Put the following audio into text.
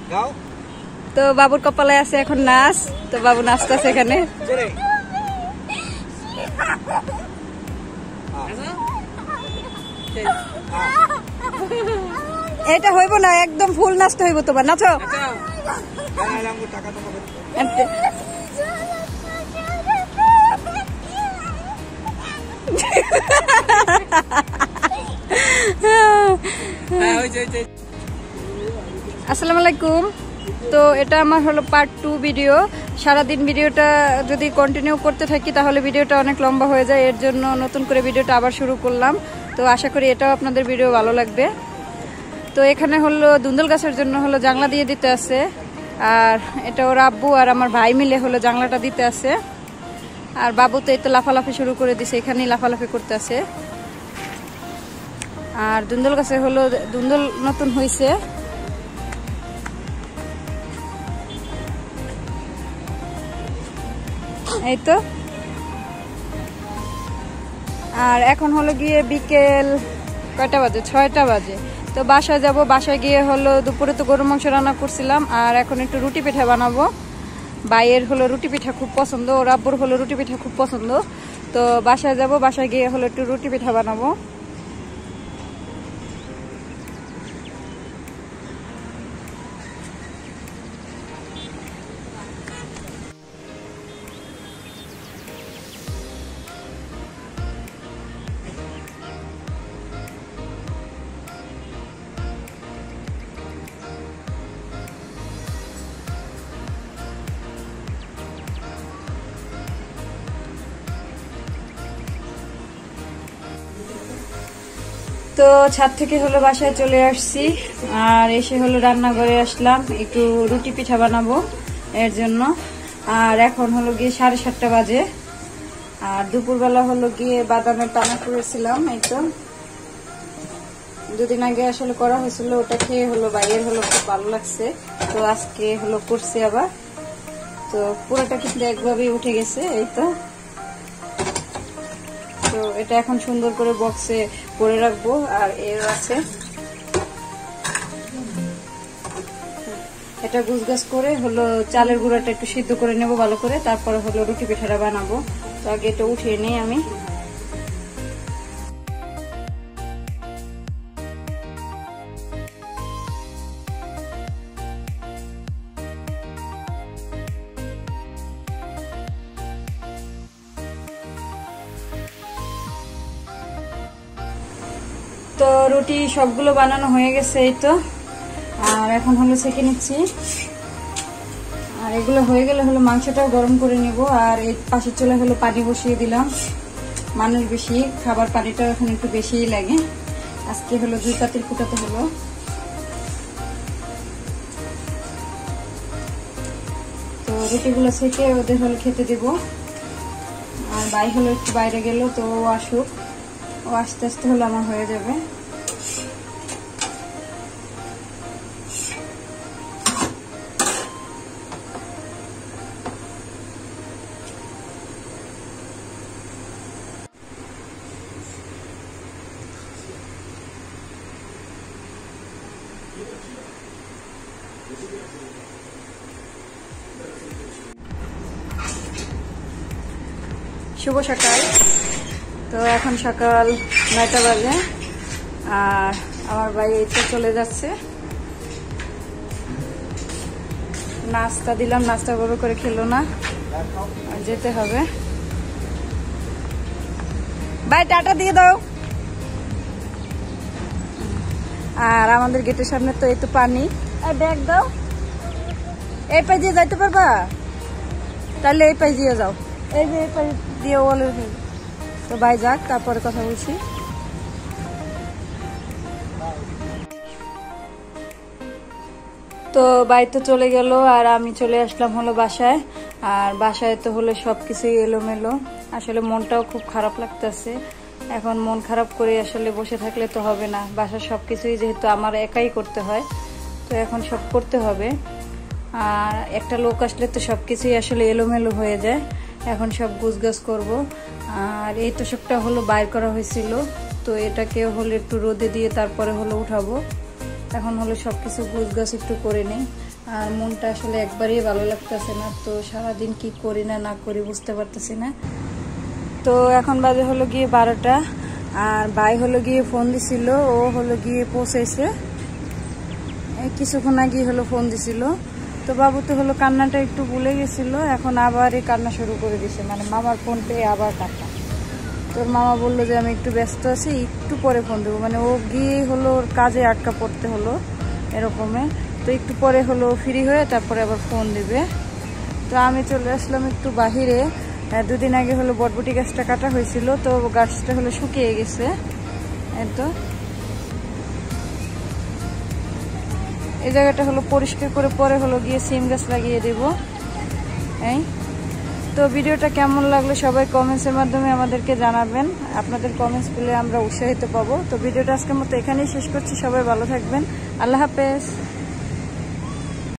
তো বাবুর কপালে আছে এখন নাচ, তো বাবু নাচতেছে এখানে। এটা হইব না, একদম ফুল নাচতে হইব তোমার, নাচো। আসসালামু আলাইকুম। তো এটা আমার হলো পার্ট 2 ভিডিও। সারাদিন ভিডিওটা যদি কন্টিনিউ করতে থাকি তাহলে ভিডিওটা অনেক লম্বা হয়ে যায়, এর জন্য নতুন করে ভিডিওটা আবার শুরু করলাম। তো আশা করি এটাও আপনাদের ভিডিও ভালো লাগবে। তো এখানে হলো দুন্দুল গাছের জন্য হলো জানলা দিয়ে দিতে আছে, আর এটা ওর আব্বু আর আমার ভাই মিলে হলো জানলাটা দিতে আছে। আর বাবু তো এই তো লাফালাফি শুরু করে দিছে, এখানেই লাফালাফি করতে আছে। আর দুন্দুল গাছে হলো দুন্দুল নতুন হয়েছে, এই তো। আর এখন হলো গিয়ে বিকেল কয়টা বাজে, 6টা বাজে। তো বাসায় যাব, বাসায় গিয়ে হলো দুপুরে তো গরু মাংস রান্না করছিলাম, আর এখন একটু রুটি পিঠা বানাবো। ভাইয়ের হলো রুটি পিঠা খুব পছন্দ, ওর আব্বুর হলো রুটি পিঠা খুব পছন্দ। তো বাসায় যাব, বাসায় গিয়ে হলো একটু রুটি পিঠা বানাবো। তো ছাদ থেকে হলো বাসায় চলে আসছি, আর এসে হলো রান্নাঘরে আসলাম একটু রুটি পিঠা বানাবো এর জন্য। আর এখন হলো গিয়ে 7:30 বাজে। আর দুপুরবেলা হলো গিয়ে বাদামের টানা করেছিলাম, এই তো 2 দিন আগে আসলে করা হয়েছিল, ওটা খেয়ে হলো ভাইয়ের হলো খুব ভালো লাগছে। তো আজকে হলো করছি আবার। তো পুরোটা কিন্তু একভাবেই উঠে গেছে, এই তো। তো এটা এখন সুন্দর করে বক্সে করে রাখবো। আর এর আছে এটা গুছগাছ করে হলো চালের গুঁড়াটা একটু সিদ্ধ করে নেব ভালো করে, তারপরে হলো রুটি পিঠাটা বানাবো। তো আগে এটা উঠিয়ে নিই আমি। তো রুটি সবগুলো বানানো হয়ে গেছে, এই তো। আর এখন হলো ছেঁকে নিচ্ছি। আর এগুলো হয়ে গেলে হলো মাংসটাও গরম করে নিব। আর এই পাশের চুলায় হলো পানি বসিয়ে দিলাম, মানুষ বেশি, খাবার পানিটাও এখন একটু বেশিই লাগে। আজকে হলো 2 পাতিল ফুটাতে হলো। তো রুটিগুলো ছেঁকে ওদের হলো খেতে দিব। আর ভাই হলো একটু বাইরে গেল, তো ও আসুক, ও আস্তে আস্তে হলো আমার হয়ে যাবে। শুভ সকাল। তো এখন সকাল 9টা বাজে। আর আমার ভাই এই তো চলে যাচ্ছে। নাস্তা দিলাম, নাস্তা বড় করে খেলো না, যেতে হবে। ভাই টাটা দিয়ে দাও। আর আমাদের গেটের সামনে তো এই তো পানি, ব্যাগ দাও। এই পাশ দিয়ে যাইতে পারবা? তাহলে এই পাশ দিয়ে যাও, এই যে এই পাশ দিয়ে ওয়ালের। তো ভাই যাক, তারপরে কথা বলছি। তো ভাই তো চলে গেল, আর আমি চলে আসলাম হলো বাসায়। আর বাসায় তো হলো সবকিছুই এলোমেলো, আসলে মনটাও খুব খারাপ লাগতেছে। এখন মন খারাপ করে আসলে বসে থাকলে তো হবে না, বাসার সবকিছুই যেহেতু আমার একাই করতে হয়, তো এখন সব করতে হবে। আর একটা লোক আসলে তো সবকিছুই আসলে এলোমেলো হয়ে যায়। এখন সব গুছগাছ করব। আর এই তোষকটা হলো বাইর করা হয়েছিল, তো এটাকে হলো একটু রোদে দিয়ে তারপরে হলো উঠাবো। এখন হলো সবকিছু গুছগাছ একটু করে নেই। আর মনটা আসলে একবারেই ভালো লাগতেছে না। তো সারাদিন কি করি না না করি বুঝতে পারতেছি না। তো এখন বাজে হলো গিয়ে 12টা। আর ভাই হলো গিয়ে ফোন দিছিল, ও হলো গিয়ে পৌঁছাইছে কিছুক্ষণ আগে হলো ফোন দিছিল। তো বাবু তো হলো কান্নাটা একটু ভুলে গেছিল, এখন আবার এই কান্না শুরু করে দিছে, মানে মামার ফোন পেয়ে আবার কান্না। তোর মামা বললো যে আমি একটু ব্যস্ত আছি, একটু পরে ফোন দেবো, মানে ও গিয়ে হলো ওর কাজে আটকা পড়তে হলো এরকমে। তো একটু পরে হলো ফ্রি হয়ে তারপরে আবার ফোন দিবে। তো আমি চলে আসলাম একটু বাহিরে। 2 দিন আগে হলো বটবটি গাছটা কাটা হয়েছিল, তো গাছটা হলো শুকিয়ে গেছে। তো এই জায়গাটা হলো পরিষ্কার করে পরে হলো গিয়ে সিম গাছ লাগিয়ে দেব। তো ভিডিওটা কেমন লাগলো সবাই কমেন্টসের মাধ্যমে আমাদেরকে জানাবেন। আপনাদের কমেন্টস পেলে আমরা উৎসাহিত পাবো। তো ভিডিওটা আজকের মতো এখানেই শেষ করছি। সবাই ভালো থাকবেন। আল্লাহ হাফেজ।